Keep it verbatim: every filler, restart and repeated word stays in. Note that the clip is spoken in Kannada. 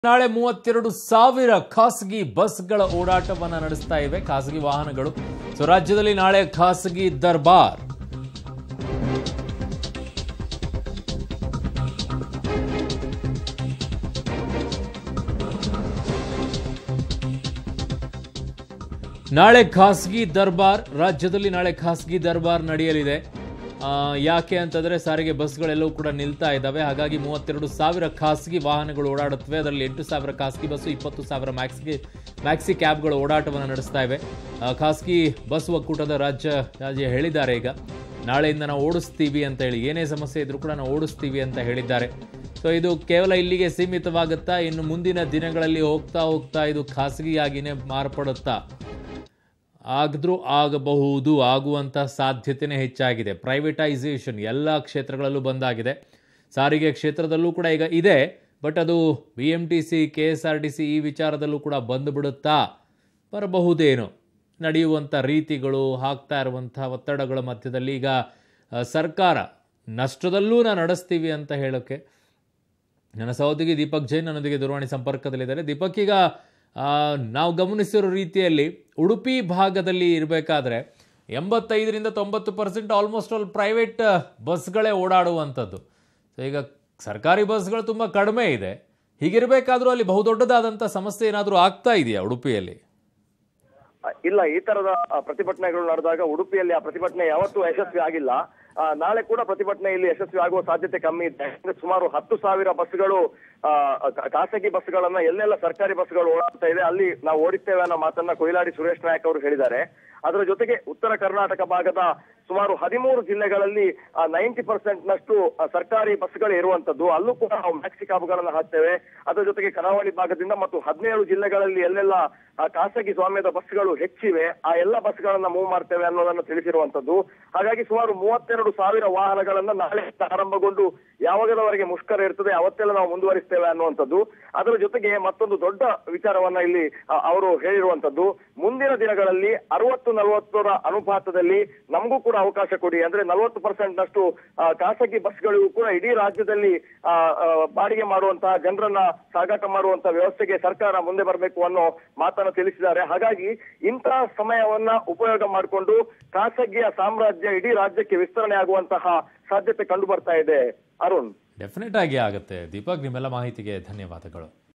ನಾಳೆ ಮೂವತ್ತೆರಡು ಸಾವಿರ ಖಾಸಗಿ ಬಸ್ಗಳ ಓಡಾಟವನ್ನು ನಡೆಸ್ತಾ ಇವೆ ಖಾಸಗಿ ವಾಹನಗಳು. ಸೊ ರಾಜ್ಯದಲ್ಲಿ ನಾಳೆ ಖಾಸಗಿ ದರ್ಬಾರ್. ನಾಳೆ ಖಾಸಗಿ ದರ್ಬಾರ್ ರಾಜ್ಯದಲ್ಲಿ ನಾಳೆ ಖಾಸಗಿ ದರ್ಬಾರ್ ನಡೆಯಲಿದೆ. ಯಾಕೆ ಅಂತಂದರೆ ಸಾರಿಗೆ ಬಸ್ಗಳೆಲ್ಲವೂ ಕೂಡ ನಿಲ್ತಾ ಇದ್ದಾವೆ. ಹಾಗಾಗಿ ಮೂವತ್ತೆರಡು ಸಾವಿರ ಖಾಸಗಿ ವಾಹನಗಳು ಓಡಾಡುತ್ತವೆ. ಅದರಲ್ಲಿ ಎಂಟು ಸಾವಿರ ಖಾಸಗಿ ಬಸ್ಸು, ಇಪ್ಪತ್ತು ಸಾವಿರ ಮ್ಯಾಕ್ಸಿ ಮ್ಯಾಕ್ಸಿ ಕ್ಯಾಬ್ಗಳು ಓಡಾಟವನ್ನು ನಡೆಸ್ತಾ ಇವೆ. ಖಾಸಗಿ ಬಸ್ ಒಕ್ಕೂಟದ ರಾಜ್ಯ ರಾಜ್ಯ ಹೇಳಿದ್ದಾರೆ, ಈಗ ನಾಳೆಯಿಂದ ನಾವು ಓಡಿಸ್ತೀವಿ ಅಂತ ಹೇಳಿ, ಏನೇ ಸಮಸ್ಯೆ ಇದ್ರೂ ಕೂಡ ನಾವು ಓಡಿಸ್ತೀವಿ ಅಂತ ಹೇಳಿದ್ದಾರೆ. ಸೊ ಇದು ಕೇವಲ ಇಲ್ಲಿಗೆ ಸೀಮಿತವಾಗುತ್ತಾ, ಇನ್ನು ಮುಂದಿನ ದಿನಗಳಲ್ಲಿ ಹೋಗ್ತಾ ಹೋಗ್ತಾ ಇದು ಖಾಸಗಿಯಾಗಿಯೇ ಮಾರ್ಪಡುತ್ತಾ ಆದ್ರೂ ಆಗಬಹುದು, ಆಗುವಂಥ ಸಾಧ್ಯತೆಯೇ ಹೆಚ್ಚಾಗಿದೆ. ಪ್ರೈವೇಟೈಸೇಷನ್ ಎಲ್ಲ ಕ್ಷೇತ್ರಗಳಲ್ಲೂ ಬಂದಾಗಿದೆ. ಸಾರಿಗೆ ಕ್ಷೇತ್ರದಲ್ಲೂ ಕೂಡ ಈಗ ಇದೆ, ಬಟ್ ಅದು B M T C, K S R T C ಈ ವಿಚಾರದಲ್ಲೂ ಕೂಡ ಬಂದುಬಿಡುತ್ತಾ ಬರಬಹುದೇನೋ. ನಡೆಯುವಂಥ ರೀತಿಗಳು, ಹಾಕ್ತಾ ಇರುವಂಥ ಒತ್ತಡಗಳ ಮಧ್ಯದಲ್ಲಿ ಈಗ ಸರ್ಕಾರ ನಷ್ಟದಲ್ಲೂ ನಾವು ನಡೆಸ್ತೀವಿ ಅಂತ ಹೇಳೋಕ್ಕೆ ನನ್ನ ಸಹೋದ್ಯೋಗಿ ದೀಪಕ್ ಜೈನ್ ನನ್ನೊಂದಿಗೆ ದೂರವಾಣಿ ಸಂಪರ್ಕದಲ್ಲಿದ್ದಾರೆ. ದೀಪಕ್, ಈಗ ನಾವು ಗಮನಿಸಿರೋ ರೀತಿಯಲ್ಲಿ ಉಡುಪಿ ಭಾಗದಲ್ಲಿ ಇರಬೇಕಾದ್ರೆ ಎಂಬತ್ತೈದರಿಂದ ತೊಂಬತ್ತು ಪರ್ಸೆಂಟ್ ಆಲ್ಮೋಸ್ಟ್ ಆಲ್ ಪ್ರೈವೇಟ್ ಬಸ್ಗಳೇ ಓಡಾಡುವಂಥದ್ದು. ಸೊ ಈಗ ಸರ್ಕಾರಿ ಬಸ್ಗಳು ತುಂಬ ಕಡಿಮೆ ಇದೆ. ಹೀಗಿರಬೇಕಾದ್ರೂ ಅಲ್ಲಿ ಬಹುದೊಡ್ಡದಾದಂಥ ಸಮಸ್ಯೆ ಏನಾದರೂ ಆಗ್ತಾ ಇದೆಯಾ ಉಡುಪಿಯಲ್ಲಿ? ಇಲ್ಲ, ಈ ತರದ ಪ್ರತಿಭಟನೆಗಳು ನಡೆದಾಗ ಉಡುಪಿಯಲ್ಲಿ ಆ ಪ್ರತಿಭಟನೆ ಯಾವತ್ತೂ ಯಶಸ್ವಿ ಆಗಿಲ್ಲ. ನಾಳೆ ಕೂಡ ಪ್ರತಿಭಟನೆ ಇಲ್ಲಿ ಯಶಸ್ವಿ ಆಗುವ ಸಾಧ್ಯತೆ ಕಮ್ಮಿ ಇದೆ. ಸುಮಾರು ಹತ್ತು ಸಾವಿರ ಬಸ್ಗಳು ಖಾಸಗಿ ಬಸ್ಗಳನ್ನ ಎಲ್ಲೆಲ್ಲ ಸರ್ಕಾರಿ ಬಸ್ಗಳು ಓಡಾಡ್ತಾ ಇದೆ ಅಲ್ಲಿ ನಾವು ಓಡಿಸ್ತೇವೆ ಅನ್ನೋ ಮಾತನ್ನ ಕೊಯಿಲಾಡಿ ಸುರೇಶ್ ನಾಯಕ್ ಅವರು ಹೇಳಿದ್ದಾರೆ. ಅದರ ಜೊತೆಗೆ ಉತ್ತರ ಕರ್ನಾಟಕ ಭಾಗದ ಸುಮಾರು ಹದಿಮೂರು ಜಿಲ್ಲೆಗಳಲ್ಲಿ ನೈಂಟಿ ಪರ್ಸೆಂಟ್ ನಷ್ಟು ಸರ್ಕಾರಿ ಬಸ್ಗಳು ಇರುವಂತದ್ದು, ಅಲ್ಲೂ ಕೂಡ ನಾವು ಮ್ಯಾಕ್ಸಿ ಕ್ಯಾಬ್ಗಳನ್ನ ಹಾಕ್ತೇವೆ. ಅದರ ಜೊತೆಗೆ ಕರಾವಳಿ ಭಾಗದಿಂದ ಮತ್ತು ಹದಿನೇಳು ಜಿಲ್ಲೆಗಳಲ್ಲಿ ಎಲ್ಲೆಲ್ಲ ಖಾಸಗಿ ಸ್ವಾಮ್ಯದ ಬಸ್ಗಳು ಹೆಚ್ಚಿವೆ ಆ ಎಲ್ಲ ಬಸ್ಗಳನ್ನ ಮೂವ್ ಮಾಡ್ತೇವೆ ಅನ್ನೋದನ್ನು ತಿಳಿಸಿರುವಂತದ್ದು. ಹಾಗಾಗಿ ಸುಮಾರು ಮೂವತ್ತೆರಡು ಸಾವಿರ ವಾಹನಗಳನ್ನ ನಾಳೆ ಆರಂಭಗೊಂಡು ಯಾವಾಗದವರೆಗೆ ಮುಷ್ಕರ ಇರ್ತದೆ ಅವತ್ತೆಲ್ಲ ನಾವು ಮುಂದುವರಿಸ್ತೇವೆ ಅನ್ನುವಂಥದ್ದು. ಅದರ ಜೊತೆಗೆ ಮತ್ತೊಂದು ದೊಡ್ಡ ವಿಚಾರವನ್ನ ಇಲ್ಲಿ ಅವರು ಹೇಳಿರುವಂತದ್ದು, ಮುಂದಿನ ದಿನಗಳಲ್ಲಿ ಅರವತ್ತು ನಲವತ್ತರ ಅನುಪಾತದಲ್ಲಿ ನಮಗೂ ಕೂಡ ಅವಕಾಶ ಕೊಡಿ, ಅಂದ್ರೆ ನಲವತ್ತು ಪರ್ಸೆಂಟ್ ನಷ್ಟು ಖಾಸಗಿ ಬಸ್ಗಳಿಗೂ ಕೂಡ ಇಡೀ ರಾಜ್ಯದಲ್ಲಿ ಬಾಡಿಗೆ ಮಾಡುವಂತಹ ಜನರನ್ನ ಸಾಗಾಟ ಮಾಡುವಂತಹ ವ್ಯವಸ್ಥೆಗೆ ಸರ್ಕಾರ ಮುಂದೆ ಬರಬೇಕು ಅನ್ನೋ ಮಾತನ್ನ ತಿಳಿಸಿದ್ದಾರೆ. ಹಾಗಾಗಿ ಇಂತಹ ಸಮಯವನ್ನ ಉಪಯೋಗ ಮಾಡಿಕೊಂಡು ಖಾಸಗಿಯ ಸಾಮ್ರಾಜ್ಯ ಇಡೀ ರಾಜ್ಯಕ್ಕೆ ವಿಸ್ತರಣೆ ಆಗುವಂತಹ ಸಾಧ್ಯತೆ ಕಂಡು ಬರ್ತಾ ಇದೆ. ಅರುಣ್, ಡೆಫಿನೆಟ್ ಆಗಿ ಆಗುತ್ತೆ. ದೀಪಕ್, ನಿಮ್ಮೆಲ್ಲ ಮಾಹಿತಿಗೆ ಧನ್ಯವಾದಗಳು.